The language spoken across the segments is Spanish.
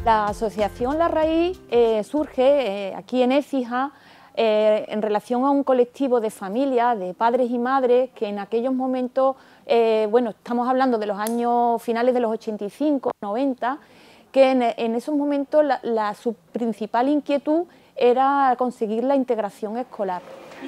La asociación La Raíz surge aquí en Écija en relación a un colectivo de familias, de padres y madres que en aquellos momentos, bueno, estamos hablando de los años finales de los 85, 90, que en esos momentos su principal inquietud era conseguir la integración escolar.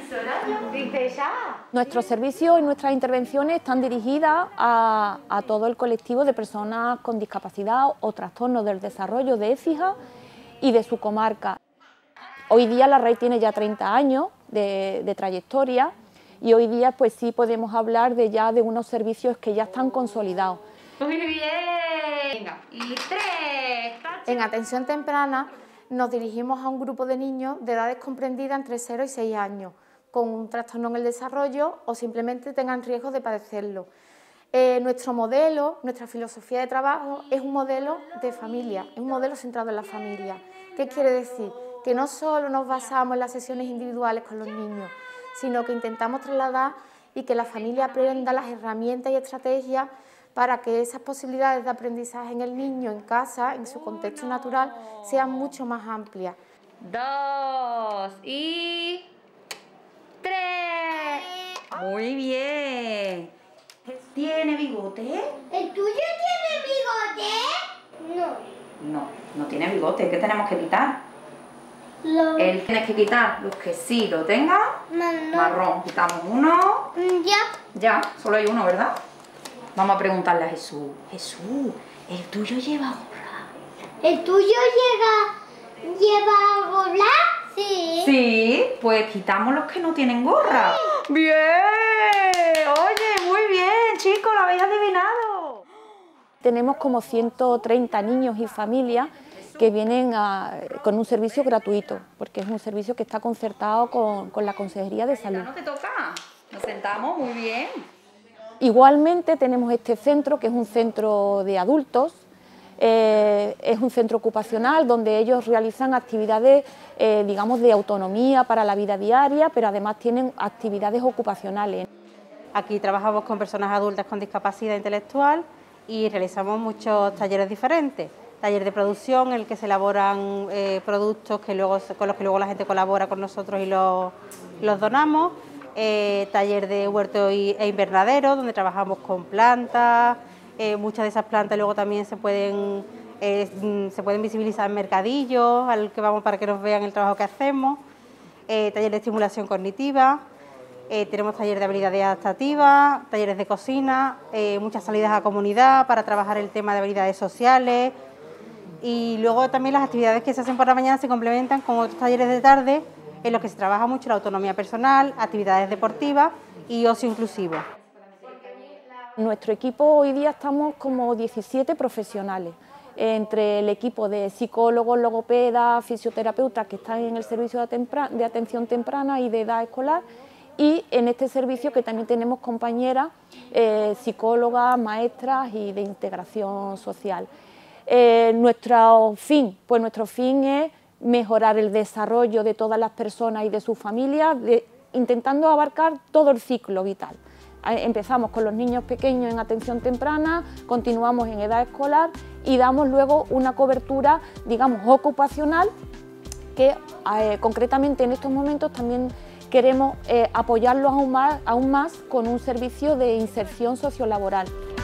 Nuestros servicios y nuestras intervenciones están dirigidas a todo el colectivo de personas con discapacidad o trastornos del desarrollo de Écija y de su comarca. Hoy día La Raíz tiene ya 30 años de trayectoria y hoy día pues sí podemos hablar de unos servicios que ya están consolidados. Muy bien. Venga, y 3. En atención temprana nos dirigimos a un grupo de niños de edades comprendidas entre 0 y 6 años, con un trastorno en el desarrollo o simplemente tengan riesgo de padecerlo. Nuestro modelo, nuestra filosofía de trabajo es un modelo de familia, es un modelo centrado en la familia. ¿Qué quiere decir? Que no solo nos basamos en las sesiones individuales con los niños, sino que intentamos trasladar y que la familia aprenda las herramientas y estrategias para que esas posibilidades de aprendizaje en el niño, en casa, en su contexto natural, sean mucho más amplias. 2 y 3. Muy bien. ¿Tiene bigote? ¿El tuyo tiene bigote? No. No tiene bigote. ¿Qué tenemos que quitar? Él tiene que quitar los que sí lo tengan. Marrón. Quitamos uno. Ya, solo hay uno, ¿verdad? Vamos a preguntarle a Jesús. Jesús, ¿el tuyo lleva gorra? ¿El tuyo lleva gorra? Sí. Sí, pues quitamos los que no tienen gorra. Sí. ¡Bien! Oye, muy bien, chicos, lo habéis adivinado. Tenemos como 130 niños y familias que vienen con un servicio gratuito, porque es un servicio que está concertado con la Consejería de Salud. ¿No te toca? Nos sentamos, muy bien. Igualmente tenemos este centro, que es un centro de adultos, es un centro ocupacional donde ellos realizan actividades, digamos, de autonomía para la vida diaria, pero además tienen actividades ocupacionales. Aquí trabajamos con personas adultas con discapacidad intelectual y realizamos muchos talleres diferentes. Taller de producción en el que se elaboran productos con los que luego la gente colabora con nosotros y los donamos. Taller de huerto e invernadero, donde trabajamos con plantas. Muchas de esas plantas luego también se pueden visibilizar en mercadillos, al que vamos para que nos vean el trabajo que hacemos. Taller de estimulación cognitiva. Tenemos taller de habilidades adaptativas, talleres de cocina, muchas salidas a comunidad para trabajar el tema de habilidades sociales. Y luego también las actividades que se hacen por la mañana se complementan con otros talleres de tarde en los que se trabaja mucho la autonomía personal, actividades deportivas y ocio inclusivo. Nuestro equipo hoy día estamos como 17 profesionales, entre el equipo de psicólogos, logopedas, fisioterapeutas que están en el servicio de atención temprana y de edad escolar, y en este servicio que también tenemos compañeras psicólogas, maestras y de integración social. Nuestro fin es mejorar el desarrollo de todas las personas y de sus familias, intentando abarcar todo el ciclo vital. Empezamos con los niños pequeños en atención temprana, continuamos en edad escolar y damos luego una cobertura, digamos, ocupacional, que concretamente en estos momentos también queremos apoyarlos aún más con un servicio de inserción sociolaboral.